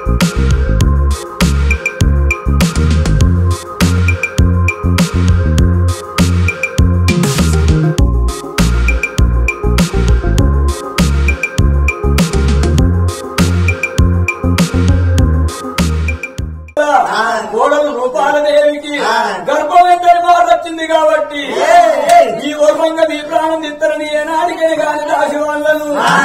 కోడలు రూపాలదేవికి గర్భం ఎంతని మాట వచ్చింది కాబట్టి ఈ వర్వంగా మీ ప్రాణం ఇద్దరని ఏనాడికని కాని రాసి వాళ్ళను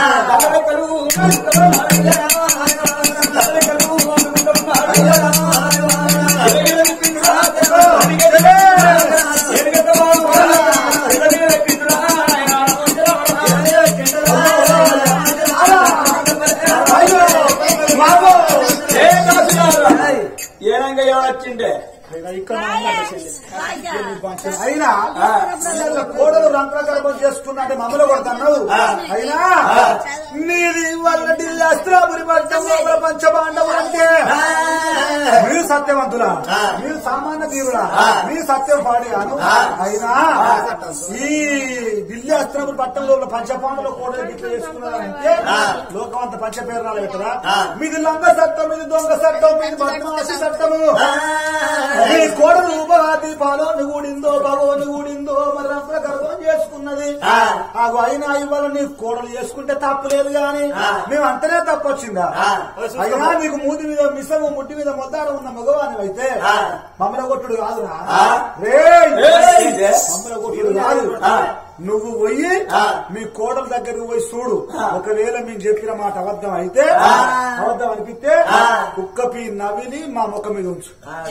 ఏనంగా వచ్చిండే అయినా కోడలు రంధ్రగర్భం చేసుకున్నట్టే మమ్మల్ని కొడుతున్నావు. అయినా మీది వాళ్ళ అస్త్రాపురి పట్టం పంచపాండవులు అంటే మీరు సత్యవంతులా, మీరు సామాన్య తీరులా, మీరు సత్యం పాడిగాను. అయినా ఈ ఢిల్లీ అస్త్రాపురి పట్టణంలో పంచపాండవులు కోడలు గిట్ల చేసుకున్నారంటే లోకమంత పంచ పేరు కదా. మీది లంగ చట్టం, మీది దొంగ చట్టం, మీది బద్మాసి చట్టము. మీ కోడలు దీపాలో కూడిందో భగవను కూడిందో మరి రంధ్ర గర్భం చేసుకున్నది. ఆగు అయినా ఇవాళ నీ కోడలు చేసుకుంటే తప్పులేదు గాని మేము అంతనే తప్పు వచ్చిందా? అయినా నీకు మూతి మీద మిసము ముట్టి మీద మొద్దాడ ఉన్న మగవాని అయితే మమ్మల కొట్టుడు కాదురా, మమ్మల కొట్టుడు కాదు. నువ్వు పోయి మీ కోడల దగ్గరకు పోయి చూడు. ఒకవేళ మేము చెప్పిన మాట అబద్ధం అయితే, అబద్ధం అనిపిస్తే కుక్కపి నవ్విని మా ముఖం మీద ఉంచు.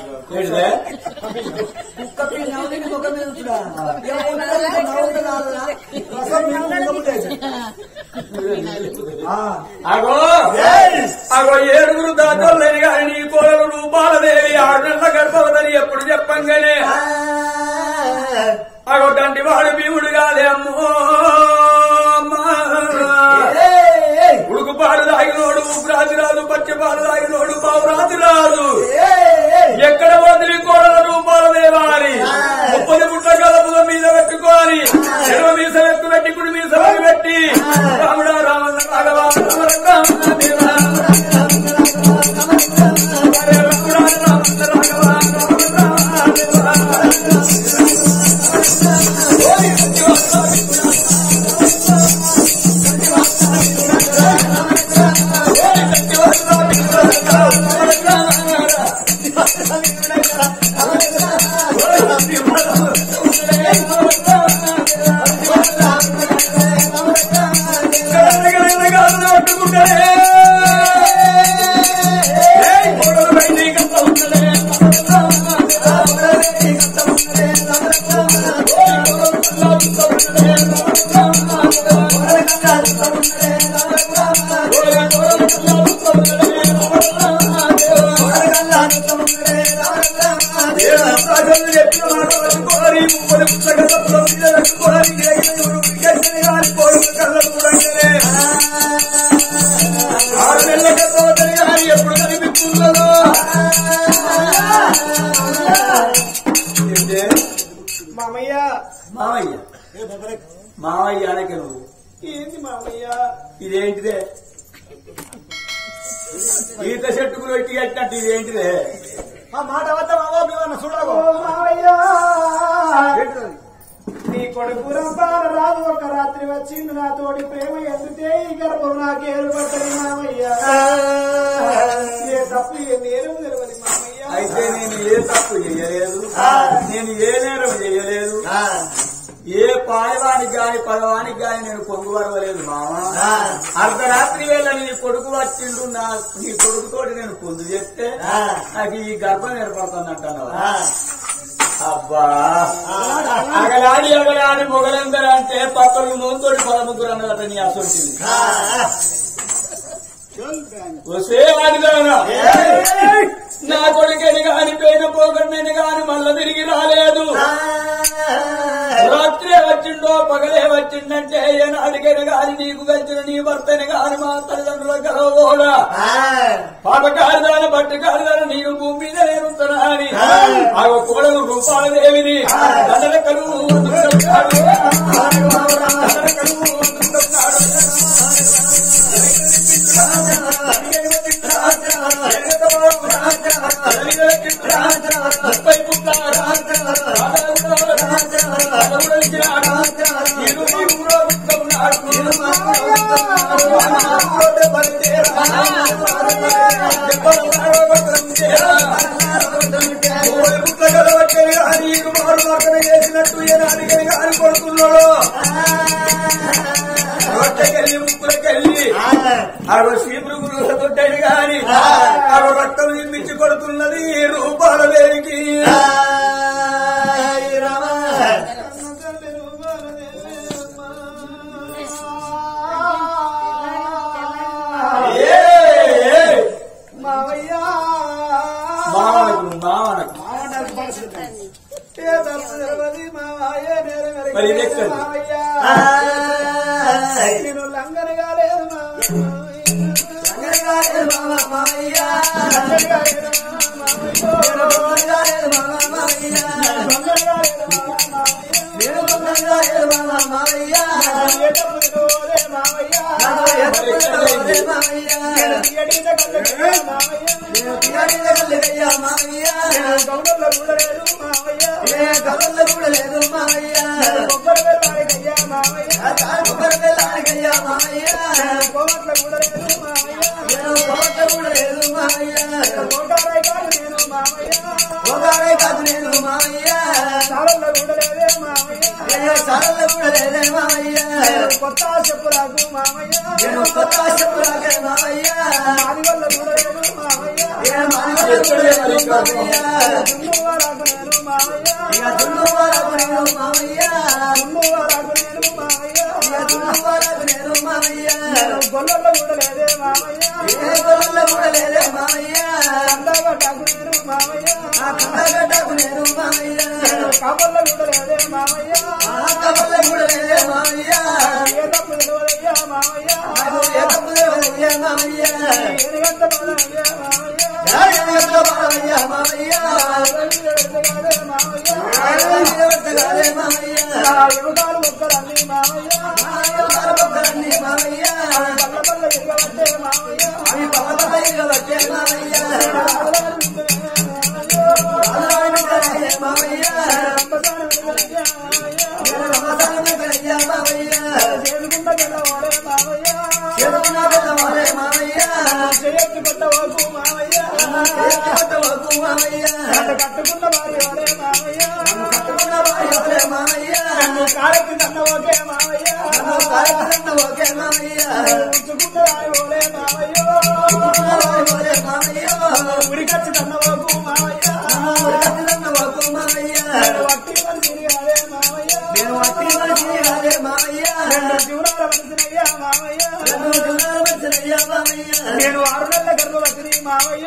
కుక్కపి నవ్విని ముఖం మీద ఉంచుడా? అగో ఏడుగురు దాతోళ్ళని గాని నీ కోడలు రూపాలదేవి 6 నెలల గర్భవతిని ఎప్పుడు చెప్పంగానే అగొట్టంటి వాడు భీముడు కాదే అమ్మో. ఉడుకు పాలు తాగినోడు ఊపిరాతి రాదు, పచ్చి పాలు తాగినోడు పావురాతి రాదు. ఎక్కడ వదిలి కోడల రూపాలదేవా అని 30 గుట్ల కలపుల మీద పెట్టుకోని ఎడవ మీస వెక్కు పెట్టి కుడి మీస పెట్టి రాముడా రామన్న రాఘవా ఎప్పుడు కనిపిస్తుందో మామయ్య మామయ్య మామయ్య అనకే నువ్వు ఏంటి మామయ్య ఇదేంటిదే ఈత చెట్టుకు పెట్టి కట్టినట్టు ఇదేంటిదే ఆ మాట అవద్దమన్నా చూడవు మామయ్య. నీ కొడుకు రంపాల రాదు ఒక రాత్రి వచ్చింది నాతోటి ప్రేమ ఎందుకే ఈ గర్భం నాకు ఏర్పడుతుంది మామయ్య. ఏ తప్పు ఏ నేరం తెలియదు మామయ్య. అయితే నేను ఏ తప్పు చేయలేదు, నేను ఏ నేరం చేయలేదు. ఏ పాయవానికి గాని పదవానికి గాని నేను పొంగు వరవలేదు మామ. అర్ధరాత్రి వేళ నీ కొడుకు వచ్చిండు, నీ కొడుకుతోటి నేను పొందు చేస్తే నాకు ఈ గర్భం ఏర్పడుతుంది అంటున్నావు. అబ్బా అగలాడి అగలాడి మొగలందరూ అంటే పక్కలు నోతోటి 13 అన్నదట నీ అసొంటిది. వస్తే వాడిదానా నా కొడుకని గాని పేన పోగొట్టని గాని మళ్ళా తిరిగి రాలేదు. రాత్రే వచ్చిండో పగలే వచ్చిందంటే ఏనాడికైనా గాని నీకు కలిసిన నీ భర్తని గాని మా తల్లిదండ్రుల గర్వోడా పాపకారిదాన పట్టుకారిదాన నీకు భూమి మీద నేనుతున్నా అని ఆ కోడలు రూపాలదేవిని దండలకలు దండలకలు ముప్పై పుట్ల చేసినట్టు ఏనాడికని గాని కొడుతున్నాడు రొట్టెకెళ్ళి ముక్కులకెళ్ళి అరవై శ్రీమృగులు తొట్టని గాని అరవై రక్తం నిర్మించి కొడుతున్నది రూపాల వేరికి మరి నేను లంగనగా లేదు కొత్త చెప్పులకు మామయ్య మాది వల్ల చూడలేదు మామయ్య గొల్లల్లో చూడలేదే మామయ్య అందగడ్డకు నేను మామయ్య కాపల్లో చూడలేదే మామయ్య ఏ తప్పు తెలియదయ్యా మామయ్య ఎనిగంట మామయ్య యువకాలు ఒక్కరన్నీ మామయ్య పల్ల ఇరగబట్టే మామయ్య కట్టుకున్న వారి మామయ్య కారెక్కి తన్న ఓకే మామయ్య ఉంచుకున్న వారి ఓలే మామయ్య ఉడికచ్చి తన్న ఓకు మామయ్య వట్టి మనిషిని కాదే మామయ్య రెండు జీవనాల మనిషినయ్యా మామయ్య నేను 6 నెలల గర్భవతిని మామయ్య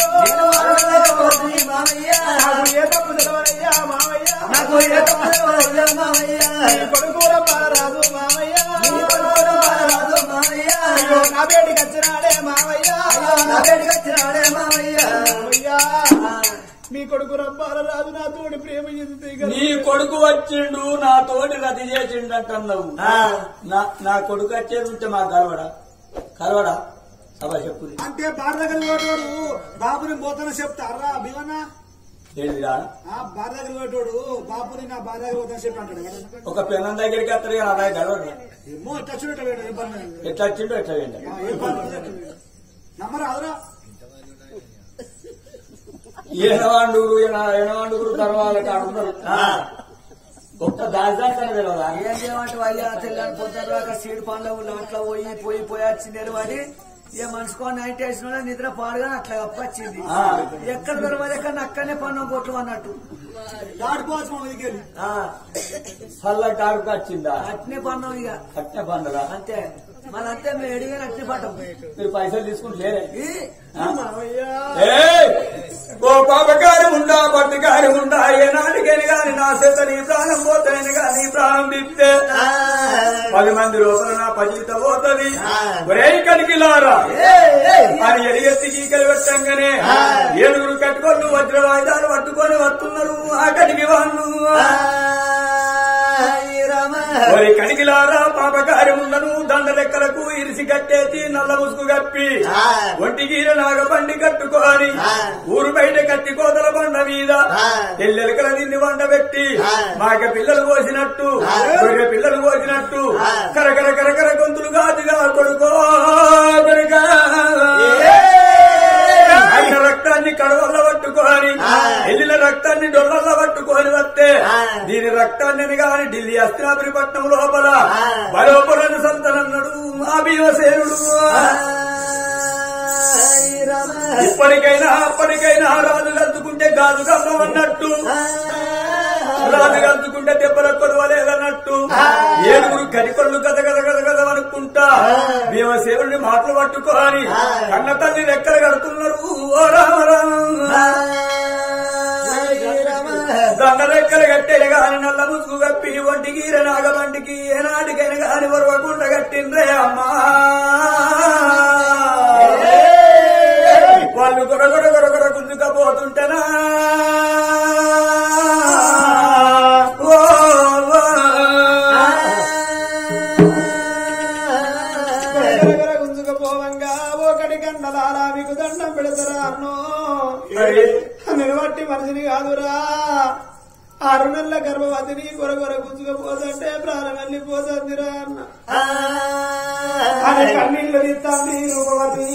నాకు ఏ తప్పు తెలవయ్యా మామయ్య కొడుకూర పాలరాదు మామయ్య నా బేటికి వచ్చినాడే మామయ్య మీ కొడుకు రబ్బాలరాదు నా తోటి ప్రేమ నీ కొడుకు వచ్చిండు నా తోటి రతి చేసిండు అంటున్నావు నా కొడుకు వచ్చేది ఉంటే మా కలవడా సభ చెప్పు అంటే బార్ దగ్గర పోయేటోడు బాబుని పోతాను చెప్తారా భీమన్నా బార్ దగ్గర పోయేటోడు బాబుని నా బార్ దగ్గర పోతాను చెప్పి అంటాడు కదా ఒక పిల్లల దగ్గరికి వస్తారు అలా కలవడు ఏమో ఎట్లా ఎట్లా వచ్చిండో ఎట్లా నమ్మరాదురా ఏనవాండుగురు తర్వాత ఆడుతున్నారు ఒక్క దాదాపు తెలియదా ఏం చేయమంటే వాళ్ళు తెల్లని పొద్దున సీడ్ పండ్ల అట్లా పోయి వచ్చింది వాడి ఏ మనిషికో నైట్ వేసిన నిద్ర పాడుగా అట్లా వచ్చింది ఎక్కడ దొరకదు ఎక్కడ అక్కడనే పన్ను కొట్లు అన్నట్టు చల్లటి ఆడుకు వచ్చిందా అట్నే పన్ను ఇక అట్నే పండుగ అంతే మళ్ళీ అంతే మేము ఎడిగా అట్నే పట్టం మీరు పైసలు తీసుకుంటలేరే ఓ పాపకారం ఉండా పట్టుకారం ఉండా ఏనాటికని గాని నా చేత నీ ప్రాణం పోతాయని గాని ప్రాణం తిప్తే 10 మంది లోపల నా పజిత పోతుంది ఒరే కనికిలారా అని ఎడిగెత్తి గీకలు పెట్టంగానే 7 కట్టుకొని వజ్ర వాయిదాలు పట్టుకొని వస్తున్నారు ఆ కడికి వాళ్ళు ఒరే కనికిలారా పాపకారం ఉండను దండ లెక్కలకు తీసి కట్టేసి నల్ల ముసుగు కప్పి ఒంటిగీర నాగబండి కట్టుకొని ఊరు బయట కత్తి కోతల బండ మీద ఎల్లెలకల నిన్ను వండ పెట్టి మాక పిల్లలు కోసినట్టు గొర్రె పిల్లలు కోసినట్టు కరకర కరకర గొంతులు గాజుగా కొడుకో కొడుకా ఆయన రక్తాన్ని కడవల్ల పట్టుకొని ఎల్లిన రక్తాన్ని డొల్లల్ల పట్టుకొని వస్తే దీని రక్తాన్ని గాని ఢిల్లీ అస్తినాపురి పట్నం లోపల బలోపరను సంతనన్నాడు మా భీమసేనుడు. ఇప్పటికైనా అప్పటికైనా రాజు కలుసుకుంటే గాజు కమ్మన్నట్టు రాజు కలుసుకుంటే దెబ్బల కొడవలేదన్నట్టు ఏడుగురు కడికొళ్ళు గద గద గద గద అనుకుంటా భీమసేనుడిని మాటలు పట్టుకోని కన్న తల్లి రెక్కలు కడుతున్నారు. ఓ రామ దండ రెక్కలు కట్టేది గాని నల్ల ముసుగు కప్పి ఒంటికి నాగబంటికి ఏనాటికైనా గాని వరవకుండా కట్టిండ్రే అమ్మా. వాళ్ళు గొరగొర గొరగొర గుంజుకపోతుంటేనా గుంజుకపోవంగా ఒకటి గంటలారా మీకు దండం పెడతారా అన్నో నేను బట్టి మనిషిని కాదురా 6 నెలల గర్భవతిని గొరగొర గుంజుకపోతుంటే ప్రాణం వెళ్ళిపోతుందిరా అన్న అని కన్నీళ్లు తీస్తాంది రూపవతి.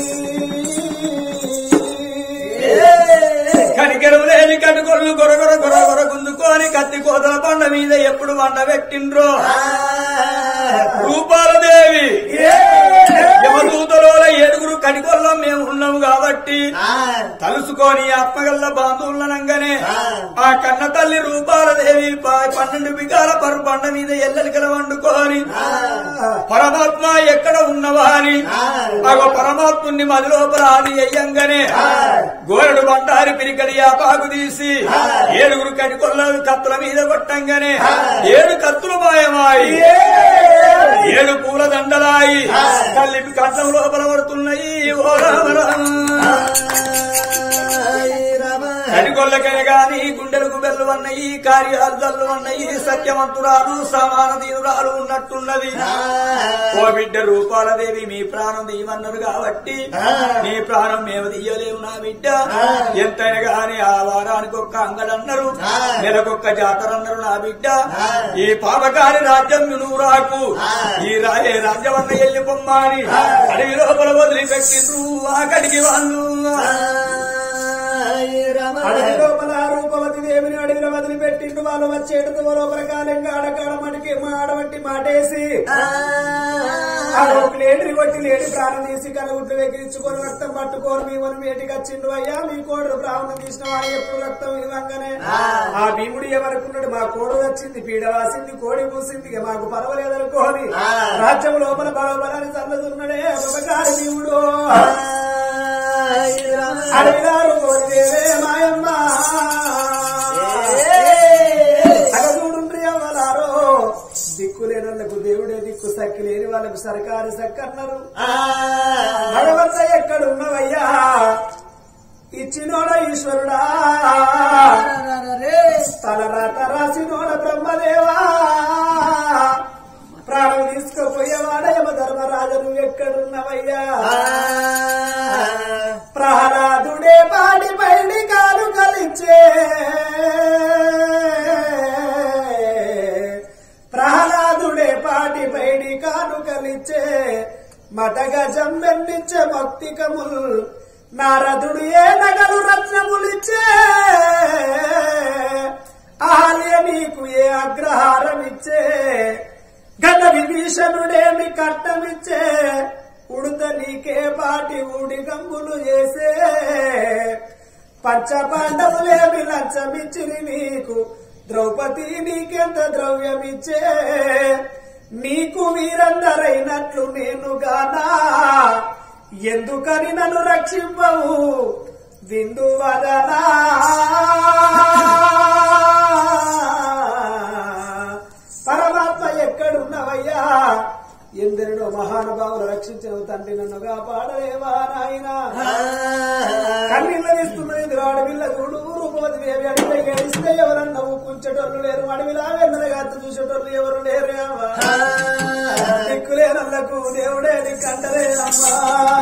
కనికెరము లేని కనుకొళ్ళు గొరగొర గొరగొర గుంజుకొని కత్తి కోతల బండ మీద ఎప్పుడు వండ పెట్టిండ్రో రూపాలదేవి యమదూతలో 7 కనికొల్లం మేము ఉన్నాము కాబట్టి తలుసుకొని ఆత్మగల్ల బాంధువులనంగానే ఆ కన్న తల్లి రూపాలదేవి 12 బిగాల పరు బండ మీద ఎల్లలికల వండుకొని పరమాత్మ ఎక్కడ ఉన్నవా అని పరమాత్ముని మది లోపల అని అయ్యంగానే గోరడు బండారి పిరికడి ఆపాకు తీసి 7 కనికొల్ల కత్తుల మీద కొట్టంగానే 7 కత్తులు మాయమాయి 7 పూల దండలాయి తల్లి కంఠం లోపల పడుతున్నాయి. ఓ కనికొల్లకైనా గాని గుండెలకు బెల్లు అన్నయి కార్యాలు అన్నయి సత్యవంతురాలు సమాన దీనురాలు ఉన్నట్టున్నది. ఓ బిడ్డ రూపాలదేవి మీ ప్రాణం తీయమన్నారు కాబట్టి నీ ప్రాణం మేము తీయలేము నా బిడ్డ. ఎంతైనా గాని ఆ వారానికి ఒక్క అంగడన్నారు నెలకొక్క జాతర అన్నారు నా బిడ్డ. ఈ పాపకారి రాజ్యం నువ్వు రాకు ఈ రాజ్యవన్న ఎల్లి పొమ్మని అడవి లోపల వదిలిపెట్టిండ్రు ఆకడికి వాళ్ళు. అడవి లోపల రూపవతి దేవిని అడవిలో వదిలిపెట్టిండు. వాళ్ళు వచ్చేటతో లోపల కాలంగా ఆడకాడ మడికి ఆడబట్టి మాటేసి లేడి కొట్టి లేడి ప్రాణం తీసి కనుగుడ్లు వెగిరించుకొని రక్తం పట్టుకోని భీముని వేటికి వచ్చిండు. అయ్యా మీ కోడు ప్రాణం తీసిన వాడు ఎప్పుడు రక్తం ఇవ్వంగానే ఆ భీముడు ఏమనుకున్నాడు మా కోడు వచ్చింది పీడ వాసింది కోడి పూసింది మాకు పర్వాలేదనుకోని రాజ్యం లోపల బలబలాన్ని చల్లదున్నాడే ఒకసారి భీముడు అడవిదారు దేవే మాయమ్మ అగదూడుండ్రియవలారో దిక్కు లేని వాళ్ళకు దేవుడే దిక్కు సక్కి లేని వాళ్ళకు సర్కారు సక్కన్నారు. భగవంత ఎక్కడున్నవయ్యా ఇచ్చినోడ ఈశ్వరుడా తలరాత రాసినోడ బ్రహ్మదేవా ప్రాణం తీసుకుపోయేవాడ యమ ధర్మరాజు నువ్వు ఎక్కడున్నవయ్యా. ప్రహ్లాదుడే పాడి పైడి కాలు కలిచే ప్రహ్లాదుడే పాటి పైడి కాలు కలిచే మతగజం వెన్నిచ్చే భక్తికముల్ నారదుడు ఏ నగలు రత్నములిచ్చే ఆలయ నీకు ఏ అగ్రహారమిచ్చే గత విభీషణుడేమి కట్టమిచ్చే ఉడత నీకే పాటి ఊడి గంగులు చేసే పంచపాండవులేమి లంచమిచ్చిరి నీకు ద్రౌపది నీకెంత ద్రవ్యమిచ్చే నీకు వీరందరైనట్లు నేను గానా ఎందుకని నన్ను రక్షింపవు విందువదనా. పరమాత్మ ఎక్కడున్నవయ్యా ఎందరినో మహానుభావులు రక్షించిన తండ్రి నన్ను కాపాడలేవా నాయన. కన్నీళ్ళ తీస్తున్నది అడవిల్ల చూడు రూపవతి దేవి అంటే గడిస్తే ఎవరన్నా ఊపుంచేటోళ్ళు లేరు అడవిలా వెన్నరగా చూసేటోళ్ళు ఎవరు లేరు దిక్కులేనల్లకు దేవుడే దిక్కంటలే అమ్మా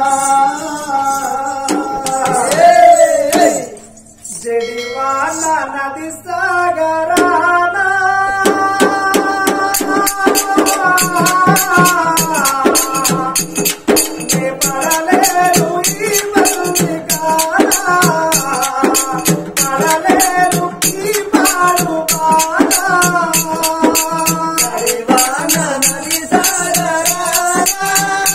జడివాన నది సాగరానా పడలేరు ఈ మధురికానా పడలేరు ఈ పాడు పానా జడివాన నది సాగరానా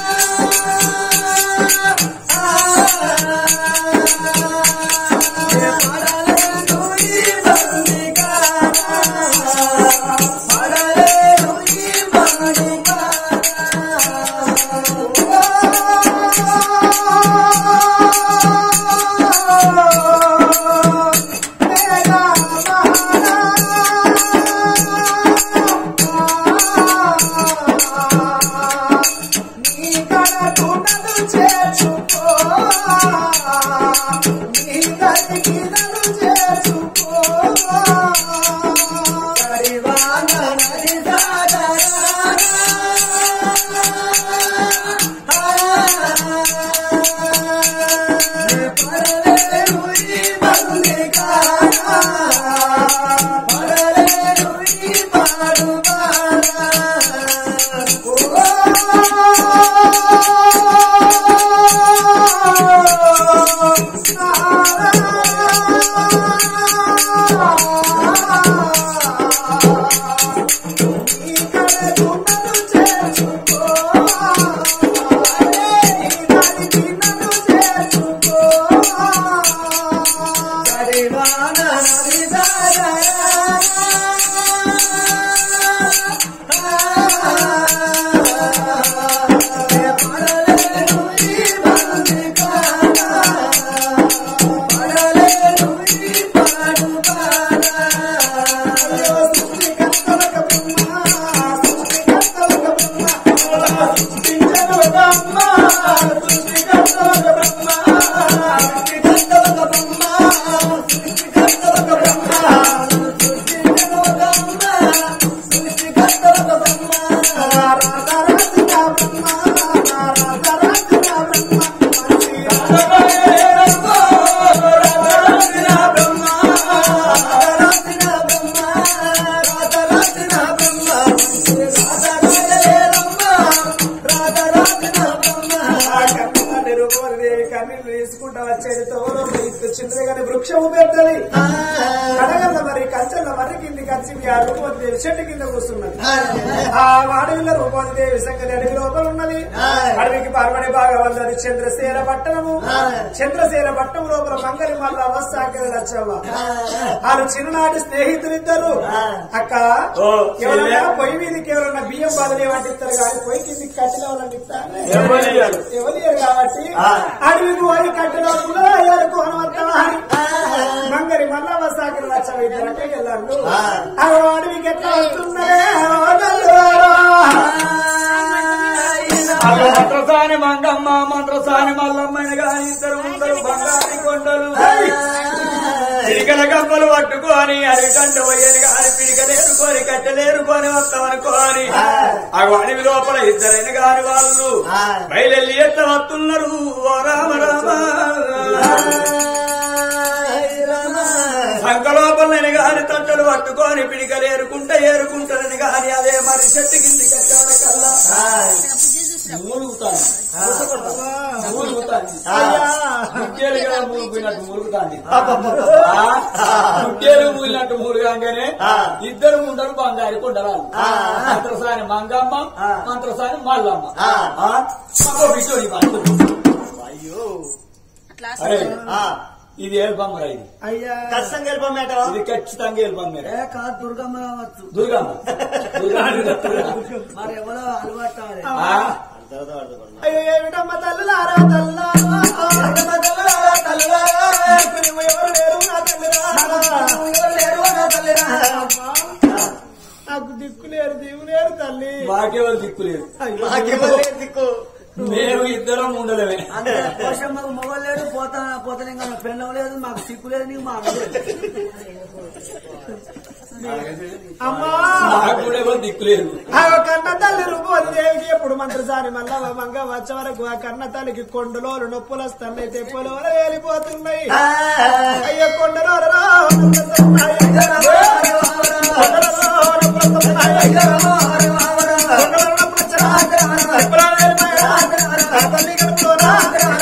వృక్షము పెద్దది కడగల్ల మరి కంచెల్ల మరి కింది కచ్చి ఆ రూపదేవి చెట్టు కింద కూర్చున్నది ఆ అడవిల రూపదేవి సంగతి అడవి లోపల ఉన్నది అడవికి పార్వడి బాగా ఉన్నది చంద్రశేల పట్టణము చంద్రశేల పట్టణం లోపల మంగళి మల్ల అవస్థాకి లచ్చవ్వ వాళ్ళు చిన్ననాటి స్నేహితులిద్దరు అక్క ఎవరైనా పొయ్యి మీదకి ఎవరైనా బియ్యం బదిలీ వంటిస్తారు కానీ పొయ్యి కిందికి కట్టిన వాళ్ళని ఎవరు కాబట్టి అడవికి వారి కట్టిన మంగరి మళ్ళా వస్తాకి లచ్చవిద్దరంటే వెళ్ళారు అడవికి ఎట్లా మంత్రసాని మంగమ్మ మంత్రసాని మల్లమ్మని గాని ఇద్దరు ముందరు బంగారి కొండలు పిడికల గంపలు పట్టుకొని అడిగంట పోయేది కానీ పిడికలేరుకొని కట్టెలేరుకొని వస్తామనుకోని అడవి లోపల ఇద్దరైన కాని వాళ్ళు బయలెల్లి ఎట్లా వస్తున్నారు ఓ రామ రామ సంకలోపలని గాని తట్టలు పట్టుకొని పిడికలు ఏరుకుంటారని గాని అదే మరి చెట్టు కింది కట్టాడు కల్లా ముట్టేలు మూలినట్టు మూలుగానే ఇద్దరు ముందరు బంగారు కొండరాలు మంత్రసాని మంగమ్మ మంత్రసాని మల్లమ్మ అయ్యో ఇది ఏల్పమ్మ ఇది అయ్యా ఖచ్చితంగా వెళ్ళిపోమ్మ ఇది ఖచ్చితంగా వెళ్ళిపోమ్మ కాదు దుర్గమ్మ కావచ్చు దుర్గమ్మ మరి ఎవరో అలవాటాలి అయ్యో ఏమిటమ్మ తల్లులారా నాకు దిక్కు లేరు దిగు లేరు తల్లి మాకెవరు దిక్కు లేరు దిక్కు మేము ఇద్దరం ఉండలేమే. అంతే పోషమ్మకు మొగలు లేదు, పోతలింగ పెళ్ళం లేదు, మాకు సిక్కు లేదు, నీకు మా అమ్మా దిక్కు లేదు. కన్న తల్లి రూపదేవికి ఎప్పుడు మంత్రసారి మళ్ళా మంగ వచ్చే వరకు ఆ కన్న తల్లికి కొండలో నొప్పులు వస్తున్నాయి, తెప్పులు వెళ్ళిపోతున్నాయి. అయ్యో కొండలో తల్లి కడుపులో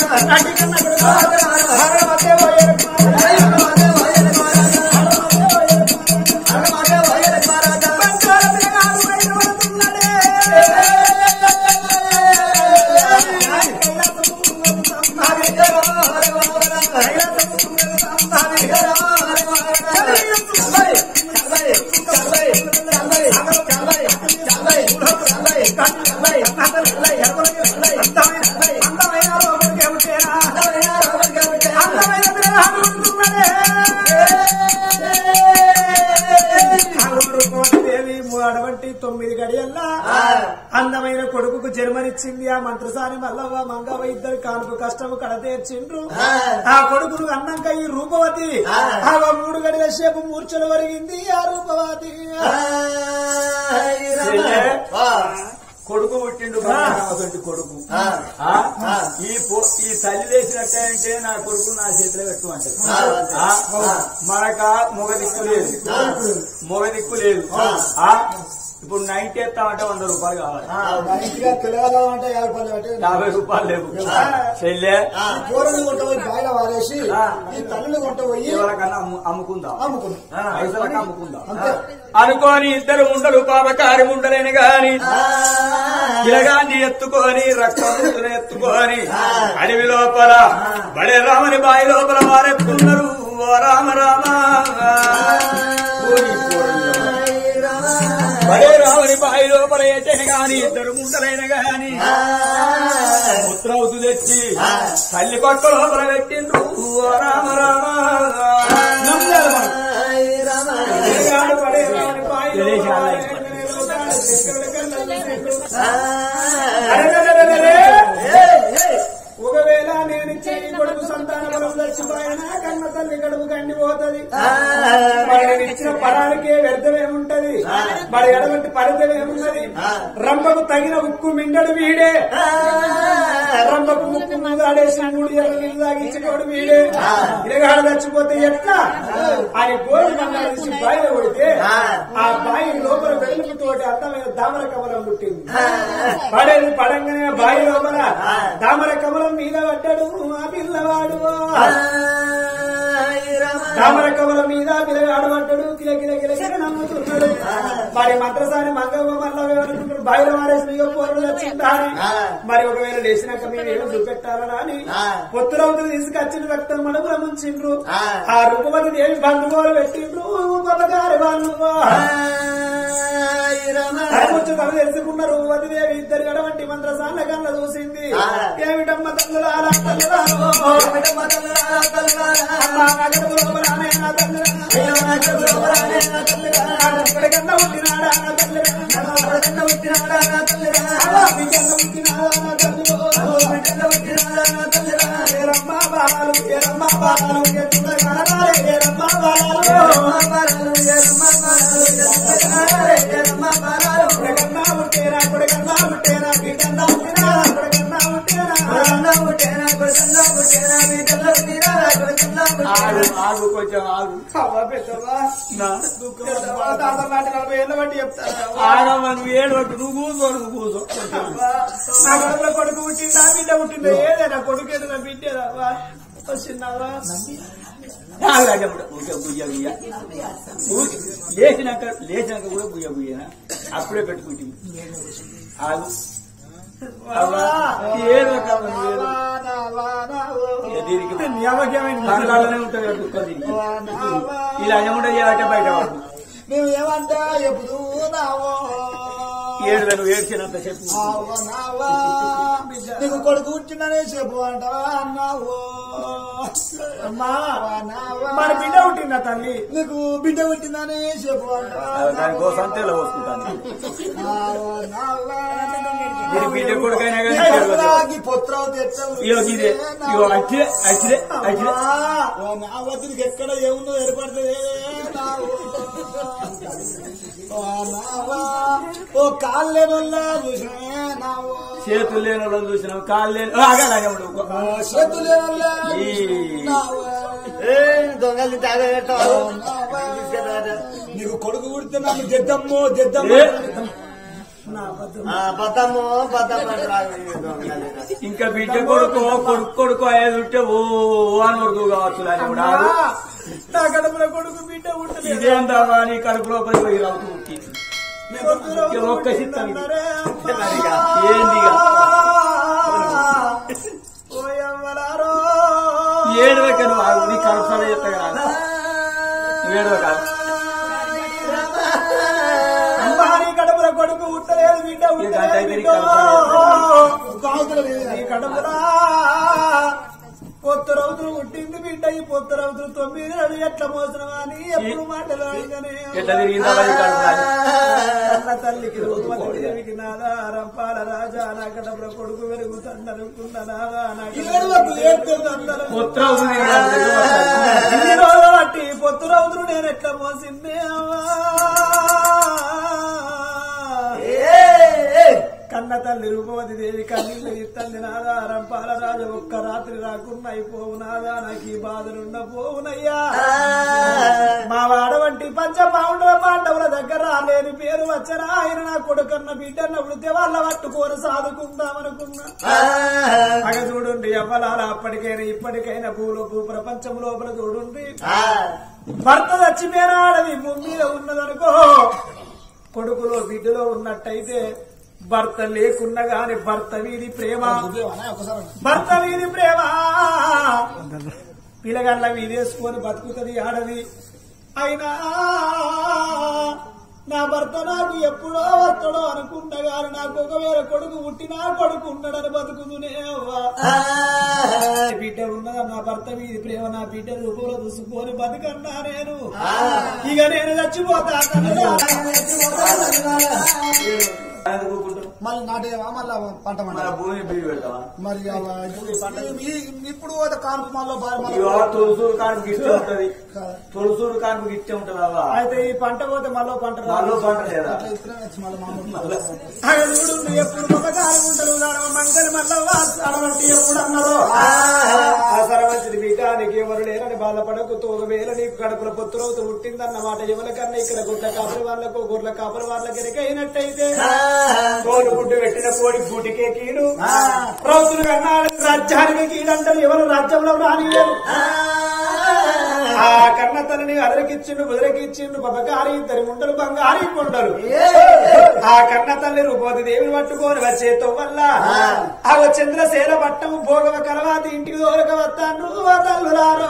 అటువంటి 9 గడియల్లా అందమైన కొడుకుకు జన్మనిచ్చింది. ఆ మంత్రసాని మల్లవ్వ మంగవ్వ ఇద్దరు కానుక కష్టము కడతీర్చిండ్రు. ఆ కొడుకును అన్నాక ఈ రూపవతి ఆ 3 గడిల సేపు మూర్ఛలు వరిగింది. ఆ రూపవతి కొడుకు పుట్టిండు కొడుకు. ఈ తల్లి వేసినట్టే నా కొడుకు నా చేతిలో పెట్టమంటారు. మనక మొగ దిక్కు లేదు. ఇప్పుడు 90 ఎత్తామంటే 100 రూపాయలు కావాలి. 50 రూపాయలు లేవు. చెల్లె వారేసి ఈ తల్లిని కొంటపోయి ఎవరికన్నా అమ్ముకుందాం, పైసలకి అమ్ముకుందాం అనుకోని ఇద్దరు ఉండలు పాపకారి ఉండలేని గాని ఇలాగాన్ని ఎత్తుకొని రక్తం ఎత్తుకొని అడవి లోపల బడే రామని బాయి లోపల వారెత్తున్నారు. ఓ రామ రామ బడే రామని బాయి లోపల ఏటైన గాని ఇద్దరు ముండలైన గాని పుత్రవుతు తెచ్చి తల్లి పక్క లోపల పెట్టిండ్రు. ఓ రామ రామ బడే రామని బాయి ఒకవేళ నేను చెయ్యి కొడుకు సంతాన బలం చచ్చిపోయినా కన్న తల్లి గడుపు కండిపోతుంది. మరి నేను ఇచ్చిన పరానికే వ్యర్థమేముంటది, మరి ఎడవంటి ఫలితమేమున్నది. రంభకు తగిన ఉక్కు మిండడు వీడే, రంభకు ముక్కు ముందాడేసిన 3 ఏళ్ళ నీళ్ళు తాగించినోడు వీడే. ఇరగాడు చచ్చిపోతే ఎట్లా అని గోరు మన్నాడు తీసి బాయిలో కొడితే ఆ బాయి లోపల వెలుగుతోటి అందమైన దామర కమలం పుట్టింది. పడేది పడంగానే బాయి లోపల దామర కమలం మీద పడ్డాడు ఆ పిల్లవాడు. దామర కమలం మీద పిల్లగాడు పడ్డాడు. కిల కిల కిల కిల నమ్ముతున్నాడు. మరి మంత్రసాని మంగవ్వ మళ్ళీ బాయిలో వారేసి పోరుడు వచ్చిందని మరి ఒకవేళ లేచినాక మేము చూపెట్టాలని అని పొత్తులవుతూ తీసుకొచ్చిన రక్తం మనకు ముంచిండ్రు. ఆ రూపవతి దేవి బంధువులు పెట్టిండ్రు. గొప్పగారి వాళ్ళు తను తెలుసుకున్నారు. రూపవతి దేవి ఇద్దరు గడవంటి మంత్రసాల కళ్ళ చూసింది. ఏమిటమ్మ తల్లులారా ఎక్కడికన్నా పుట్టినాడా రమ్మ బాలు రమ్మ బాలు కొడకన్నా పుట్టేరా కొడకన్నా పుట్టేరా వీటన్నా పుట్టినా కొడకన్నా పుట్టేరా ఆగు కొంచెం ఆగు. నువ్వు ఏడు నువ్వు కూర్చో. నా కొడుకులో కొడుకు పుట్టిందా బిడ్డ పుట్టిందా ఏదైనా కొడుకు ఏదైనా బిడ్డేదా వచ్చిందావా లేచినాక కూడా బుయ్య బుయ్యనా అప్పుడే పెట్టుకుంటుంది. ఆగు దీనికి ఉంటుంది దుఃఖం. దీనికి ఇలా ఏముంటే చేయాలంటే బయట వాడు మేము ఏమంటా ఎప్పుడు ఏడు నువ్వు ఏడ్చినంత చెప్పు. నీకు కొడుకు పుట్టిననే చెప్పు అంటావా అన్నావు. అమ్మా మరి బిడ్డ పుట్టిందా తల్లి? నీకు బిడ్డ పుట్టిందని చెప్పు దానికోసం తెల్ల పోసుకుంటాను బిడ్డ కొడుకైనా కానీ పొత్రావు తెచ్చావు ఇదే ఇగో అచ్చిదే అచ్చిదే అచ్చిదే నా వద్దునికి ఎక్కడ ఏముందో ఏర్పడుతుంది ఓ కాళ్ళు లేనోళ్ళ చూసినావు చేతులు లేని వాళ్ళని చూసినావు కాళ్ళు లేని చేతులు లేనోళ్ళ దొంగలు నీకు కొడుకు పుడితే నాకు జద్దమ్మో జద్దమ్మ ఇంకా బిడ్డ కొడుకు కొడుకు కొడుకు అయ్యేది ఉంటే ఓ అని వరకు కావచ్చు నా కడుపులో కొడుకు బిడ్డ ఉంటుంది ఇదేందా నీ కడుపు లోపలి పోయి రావుతూ ఒక్క చిత్తం ఏందిగా ఏడవక నువ్వు నీ కడుపు సరే చెప్తా ఏడవక కడుపుల కొడుకు ఉట్టలేదు బిడ్డ ఈ కడుపులా పొత్తు రౌతులు పుట్టింది బిడ్డ ఈ పొత్తు రౌతులు 9 నెలలు ఎట్లా మోసనమా అని ఎప్పుడు మాటలు తల్లికి రోజుకి నాదా రంపాల రాజా నా కడుపుల కొడుకు వెలుగుతుందనుకున్నాదా ఇన్ని రోజులు బట్టి పొత్తు రౌతులు నేను ఎట్లా మోసిందే కన్న తల్లి రూపవతి దేవి కన్నీళ్ళు ఇత్తంది నాదా రంపాల రాజు ఒక్క రాత్రి రాకుండా అయిపోవు నాదా నాకు ఈ బాధలుండ పోవునయ్యా మా వాడవంటి పాండవుల దగ్గర లేని పేరు వచ్చరా ఆయన నా కొడుకన్న బిడ్డన్న వృత్తి వాళ్ళ పట్టుకొని సాదుకుందామనుకున్నా అగ చూడండి అవ్వలాల అప్పటికైనా ఇప్పటికైనా భూ ప్రపంచం లోపల చూడండి భర్త చచ్చిపోయినాడని భూమి మీద ఉన్నదనుకో కొడుకులో బిడ్డలో ఉన్నట్టయితే భర్త లేకున్నా గాని భర్త వీధి ప్రేమ పిల్లగల్ల వీధేసుకొని బతుకుతుంది ఆడది అయినా నా భర్త నాకు ఎప్పుడో వస్తాడో అనుకున్నా గాని నాకు ఒకవేళ కొడుకు పుట్టినా కొడుకు ఉన్నాడని బతుకుతునే బిడ్డ ఉన్నదా నా భర్త వీధి ప్రేమ నా బిడ్డ రూపంలో చూసుకొని బతుకన్నా నేను ఇక నేను చచ్చిపోతా మళ్ళీ నాటేవా మళ్ళా పంట భూమి బియ్యం పెడతావా మరి ఇప్పుడు కాన్పు మళ్ళీ తొలసూరు కానుక ఇష్టం ఉంటది తొలసూరు కానుక ఇష్టం ఉంటది అవ్వ అయితే ఈ పంట పోతే మళ్ళీ పంట మళ్ళీ పంట లేదా చూడు ఎప్పుడు మగకాలం ఉంటారు మంగళి మళ్ళీ ఎప్పుడు అన్నారు సరవంచిది బిడ్డానికి ఎవరు లేరని బాధపడకు తోగవేళ నీకు కడుపుల పొత్తురవుతూ పుట్టిందన్నమాట ఎవరికన్నా ఇక్కడ గుడ్ల కాపరి వాళ్ళకు గొర్రెల కాపరి వాళ్ళకి ఎరికైనట్టయితే గుడ్డు పెట్టిన కోడి గుడికే కీడు రౌతులు కన్నా రాజ్యానికి కీడంటారు ఎవరు రాజ్యంలో రానిలేరు ఆ కన్న తల్లిని అదరికిచ్చిండు బుదరికిచ్చిండు పబకారి 2 ముండలు బంగారి కొండలు ఆ కన్న తల్లి రూపవతి దేవిని పట్టుకొని వచ్చేతో వల్ల ఆ చంద్రసేన పట్టము భోగవ కలవాతి ఇంటికి దోరక వస్తాను తల్లులారో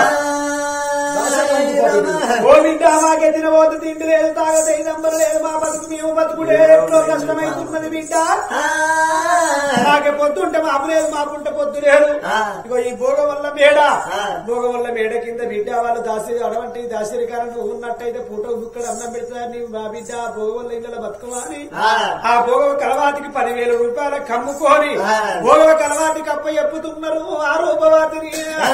ఓ బిడ్డ మాకే తినబోతు తిండి లేదు తాగతే ఇదంబరు లేదు మా బతుకు మేము బతుకుడే ఎట్లో కష్టమైతున్నది బిడ్డ మాకే పొద్దుంటే మాపు లేదు మాకుంటే పొద్దు లేదు ఇగో ఈ భోగం వల్ల మేడ కింద బిడ్డ వాళ్ళు అటువంటి దాసిరికాలను ఉన్నట్టయితే పూట బుక్కడు అన్నం పెడతారని మా బిడ్డ భోగం వల్ల ఇళ్ళ బతుకమని ఆ భోగవ కలవాతికి 10,000 రూపాయల కమ్ముకొని భోగవ కలవాతికి అప్ప చెప్పుతున్నారు ఆ రూపవాతిని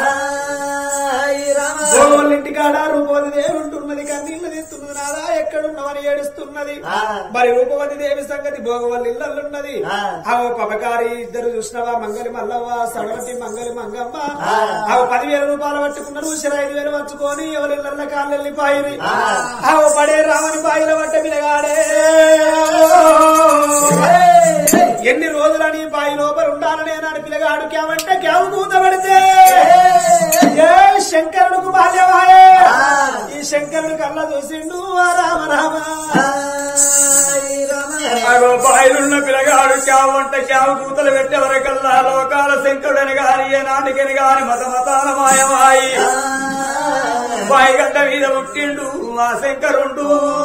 భోగవల్ల ఇంటికాడ రూపవతి దేవి ఉంటున్నది కన్నీళ్లు తీస్తున్నది నాదా ఎక్కడున్నామని ఏడుస్తున్నది మరి రూపవతి దేవి సంగతి భోగవల్ల ఇళ్ళున్నది ఆ పబకారి ఇద్దరు చూసినవా మంగలి మల్లవ్వ సడవటి మంగలి మంగమ్మ ఆ 10,000 రూపాయలు పట్టుకున్నారు 5,000 వచ్చుకొని ఎవరిళ్ళ కాళ్ళు వెళ్ళిపోయి ఆ పడే రామని బాయిల పట్ట పిలగాడే ఎన్ని రోజులని బాయి లోపల ఉండాలనే నాడు పిల్లగాడు క్యామంటే క్యాము కూతబడితే శంకరుడుకు బాల్యవాయే ఈ శంకరుడు కల్లా చూసిండు రామ రామ బాయిలున్న పిల్లగాడు క్యామంటే క్యాము కూతలు పెట్టేవరకల్లా లోకాల శంకరుడని గాని ఏ నాటికని గాని మతాల మాయమాయి బాయిగడ్డ మీద పుట్టిండు మా శంకరుండు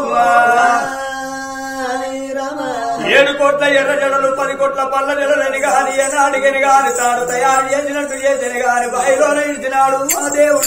7 కోట్ల ఎర్ర జడలు 10 కోట్ల పళ్ళ నెలని గాని ఏనాడిగని గాని తాను తయారు చేసినట్టు చేసిన గాని బాయిలోనే ఇచ్చినాడు ఆ దేవుడు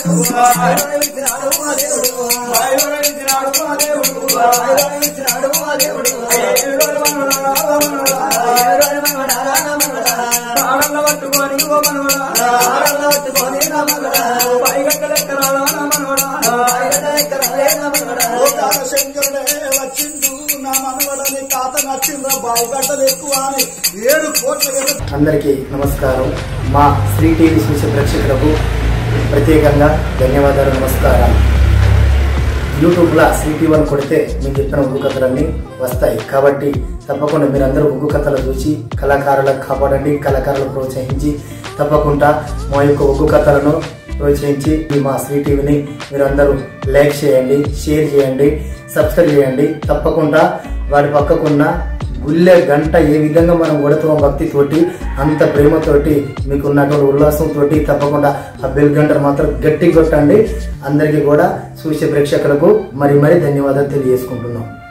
వచ్చిండు నా మనవడని తాత నచ్చిండ్రా బాయి గడ్డలు ఎక్కువ అని 7 కోట్ల. అందరికీ నమస్కారం. మా శ్రీ టీవీ చూసే ప్రేక్షకులకు ప్రత్యేకంగా ధన్యవాదాలు, నమస్కారాలు. యూట్యూబ్లో శ్రీ టీవీ అని కొడితే మీకు చెప్పిన ఉగ్గు కథలన్నీ వస్తాయి. కాబట్టి తప్పకుండా మీరందరూ ఉగ్గు కథలు చూసి కళాకారులకు కాపాడండి, కళాకారులను ప్రోత్సహించి తప్పకుండా మా యొక్క ఉగ్గు కథలను ప్రోత్సహించి మా శ్రీ టీవీని మీరందరూ లైక్ చేయండి, షేర్ చేయండి, సబ్స్క్రైబ్ చేయండి. తప్పకుండా వాడి పక్కకున్న గుళ్ళె గంట ఏ విధంగా మనం కొడతామో భక్తితోటి, అంత ప్రేమతోటి, మీకు ఉన్నటువంటి ఉల్లాసంతో తప్పకుండా ఆ బెల్ గంటను మాత్రం గట్టి కొట్టండి. అందరికీ కూడా చూసే ప్రేక్షకులకు మరి ధన్యవాదాలు తెలియజేసుకుంటున్నాం.